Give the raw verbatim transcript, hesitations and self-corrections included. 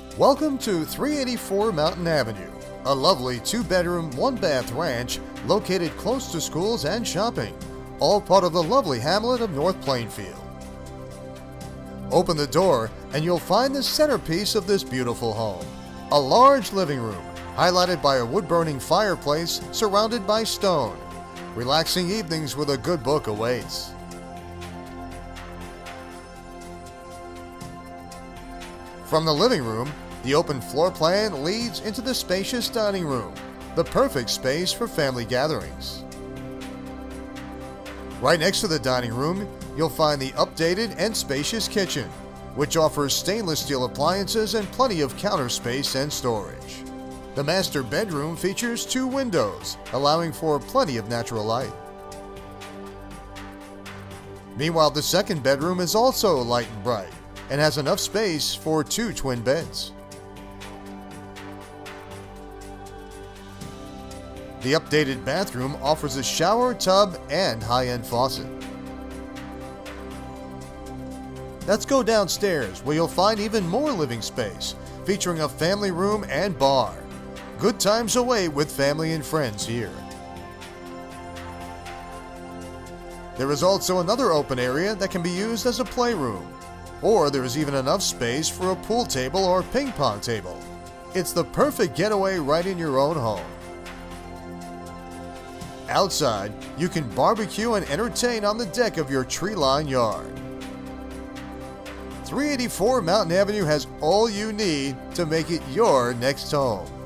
Welcome to three eighty-four Mountain Avenue, a lovely two-bedroom, one-bath ranch located close to schools and shopping, all part of the lovely hamlet of North Plainfield. Open the door and you'll find the centerpiece of this beautiful home, a large living room highlighted by a wood-burning fireplace surrounded by stone. Relaxing evenings with a good book awaits. From the living room, the open floor plan leads into the spacious dining room, the perfect space for family gatherings. Right next to the dining room, you'll find the updated and spacious kitchen, which offers stainless steel appliances and plenty of counter space and storage. The master bedroom features two windows, allowing for plenty of natural light. Meanwhile, the second bedroom is also light and bright and has enough space for two twin beds. The updated bathroom offers a shower, tub, and high-end faucet. Let's go downstairs where you'll find even more living space, featuring a family room and bar. Good times away with family and friends here. There is also another open area that can be used as a playroom, or there is even enough space for a pool table or ping pong table. It's the perfect getaway right in your own home. Outside, you can barbecue and entertain on the deck of your tree-lined yard. three eighty-four Mountain Avenue has all you need to make it your next home.